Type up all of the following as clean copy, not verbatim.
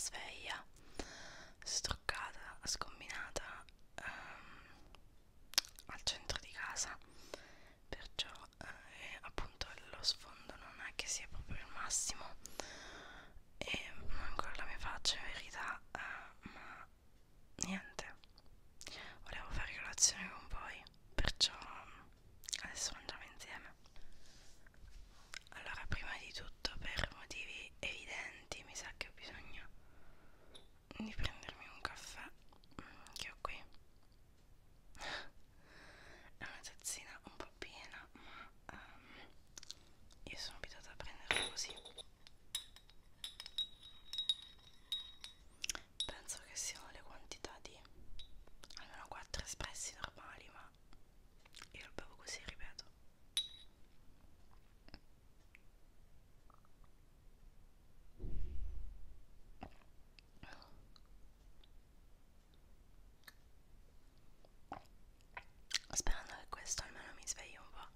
sveglia, struccata, scombinata, al centro di casa, perciò appunto lo sfondo non è che sia proprio il massimo e ancora la mia faccia in verità, ma niente, volevo fare colazione con voi, perciò adesso mangiamo insieme. Allora, prima di tutto, per motivi evidenti, mi sa che ho bisogno di prendermi un caffè che ho qui. È una tazzina un po' piena, ma io sono abituata a prenderla così. Penso che siano le quantità di almeno 4 espressi normali, ma io lo bevo così, ripeto. Sperando che questo almeno mi svegli un po'.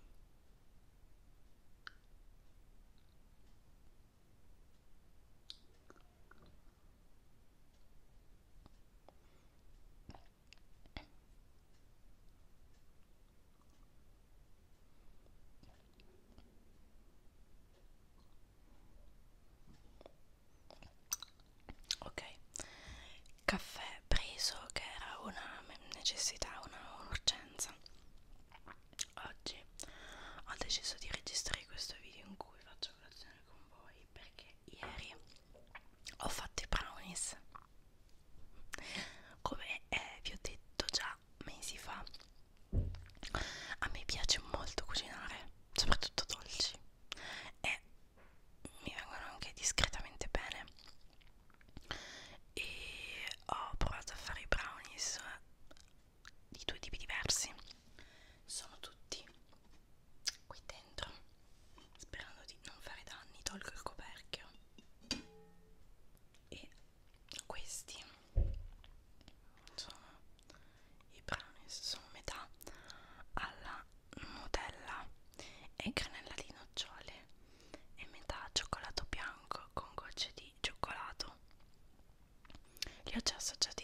Ok, caffè preso, che era una necessità, un'urgenza. Oggi ho deciso di registrare questo video in cui faccio colazione con voi perché ieri ho fatto i brownies. Come vi ho detto già mesi fa, a me piace molto cucinare, soprattutto dolci, e mi vengono anche discretamente bene. E ho provato a fare i brownies di due tipi diversi. Sono tutti qui dentro, sperando di non fare danni. Tolgo il coperchio. E questi sono i brownies, sono metà alla Nutella e granella di nocciole e metà cioccolato bianco con gocce di cioccolato. Li ho già assaggiati